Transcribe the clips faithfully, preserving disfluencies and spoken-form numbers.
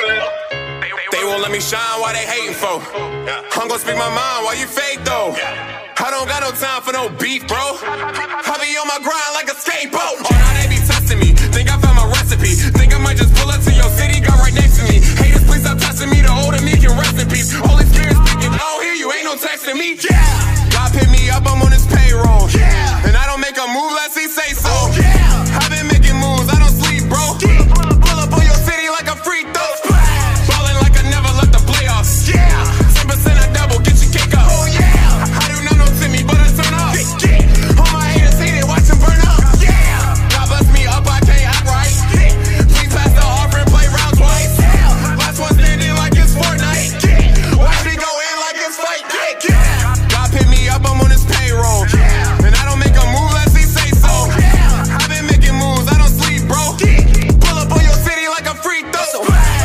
They won't let me shine, why they hating for? I'm gon' speak my mind, why you fake though? I don't got no time for no beef, bro. I be on my grind like a skateboard. Oh, now they be testing me, think I found my recipe. Think I might just pull up to your city, got right next to me. Haters, please stop testing me, the older me can rest in peace. Holy Spirit speaking, I don't hear you, ain't no texting me. Yeah. God pick me up, I'm on his payroll. Yeah. And I don't make a move unless he say so. Oh, yeah. I've been making moves, I don't sleep, bro. Yeah. Pull up on your city like a free throw. Ballin' like I never left the playoffs. Yeah. ten percent I double, get your cake up. Oh yeah. I do not know Timmy, but I turn up. Yeah. Yeah. All my haters hate it, watch them burn up. Yeah. God bless me up, I can't act right. Yeah. Please pass the offering, play round twice. Yeah. Last one standing like it's Fortnite. Yeah. Watch me go in like it's fight. Yeah. Yeah. God pick me up, I'm on his payroll. Yeah. And I don't make a move unless he say so. Yeah. I've been making moves, I don't sleep, bro. Yeah. Pull up on your city like a free throw. So,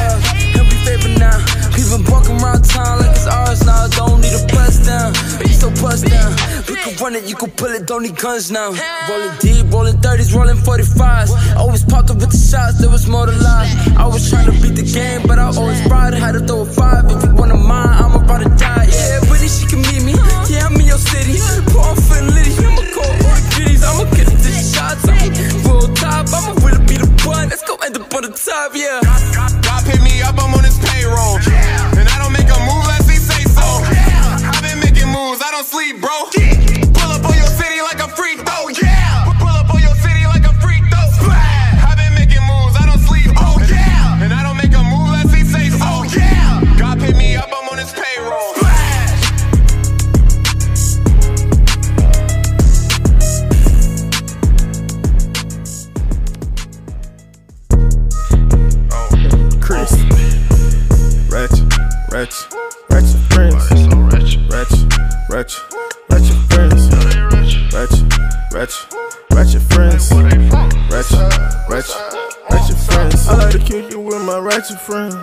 People walking around town like it's ours now. Don't need a bust down, you so bust down. We can run it, you can pull it, don't need guns now. Rolling deep, rolling thirties, rolling forty-fives. Always popped up with the shots, there was more to lie. I was trying to beat the game, but I always brought it. Had to throw a five, if you wanna mine, I'm about to die. Yeah, Brittany, she can meet me, yeah, I'm in your city. Pour on for the litty, I'ma call all the kiddies. I'ma get the shots, I'ma roll top, I'ma really be the one. Let's go end up on the top, yeah. God pick me up, I'm on his payroll. Yeah. And I don't make a move unless he say so. Yeah. I've been making moves, I don't sleep, bro. Yeah. Pull up on your city like a free throw. Yeah. Pull up on your city like a free throw. Splash. I've been making moves, I don't sleep. Oh yeah. And I don't make a move unless he say so. Oh yeah. God pick me up, I'm on his payroll. Chris, Ratchet, Ratchet, Ratchet friends, Ratchet, Ratchet, Ratchet friends, Ratchet, Ratchet, Ratchet friends, Ratchet, Ratchet, Ratchet friends. I like to kick it with my Ratchet friend.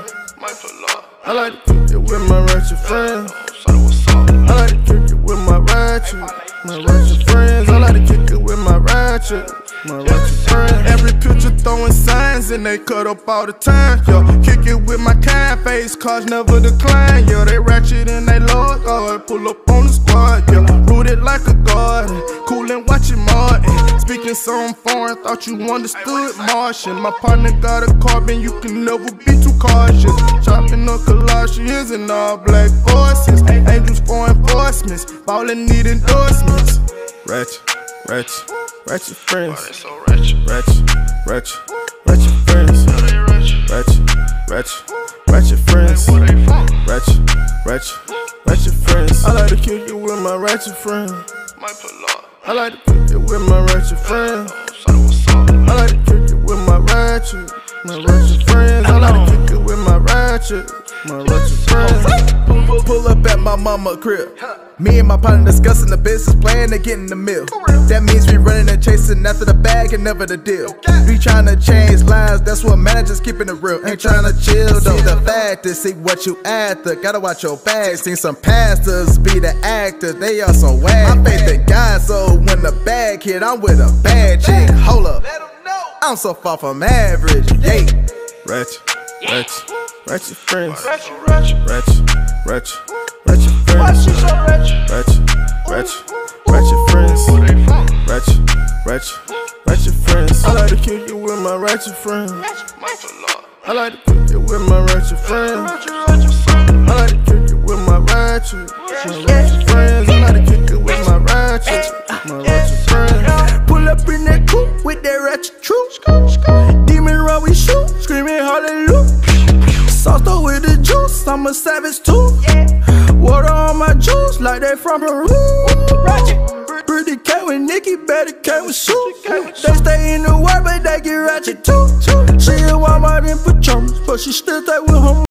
I like to kick it with my Ratchet friend. I like to kick it with my Ratchet, my Ratchet friends. I like to kick it with my Ratchet. My Ratchet friend. Every picture throwing signs and they cut up all the time. Yo, kick it with my kind face, cars never decline. Yo, they ratchet and they lord guard. Pull up on the squad, yo, rooted like a garden. Cool and watching Martin. Speaking some foreign, thought you understood Martian. My partner got a carbon, you can never be too cautious. Chopping up Colossians and all black voices. Angels for enforcements, ballin' need endorsements. Ratchet, Ratchet, Ratchet friends, Ratchet, Ratchet, Ratchet friends, Ratchet, Ratchet, Ratchet friends, Ratchet, Ratchet, Ratchet friends. I like to kick it with my Ratchet friend. I like to kick it with my Ratchet friend. I like to kick it with my Ratchet, my Ratchet friends. I like to kick it with my Ratchet, my Ratchet friends. Pull up at my mama crib. Me and my partner discussing the business plan to get in the mill. That means we running and chasing after the bag and never the deal. We tryna change lives, that's what managers keeping it real. Ain't tryna chill though. See the fact is, see what you after. Gotta watch your back. Seen some pastors be the actors, they are so whack. I faith in God, so when the bag hit, I'm with a bad chick. Hold up, I'm so far from average. Yeah. Ratchet, Ratchet, Ratchet friends. Ratchet, Ratchet, Ratchet, Ratchet friends. Ratchet, Ratchet, Ratchet friends. Ratchet, Ratchet, Ratchet friends. I like to kick it with my Ratchet friend. I like to kick it with my Ratchet friend. I like to kick it with my Ratchet, my Ratchet friends. I like to kick it with my Ratchet, my Ratchet friends. Pull up in that coupe with that Ratchet truth. Demon run, we shoot, screaming hallelujah. Sauced up with the juice, I'm a savage too. Water on my juice like they from Peru. Pretty K with Nikki, better K with Sue. They stay in the world, but they get ratchet too. She a Walmart in pajamas, but she still stay with her.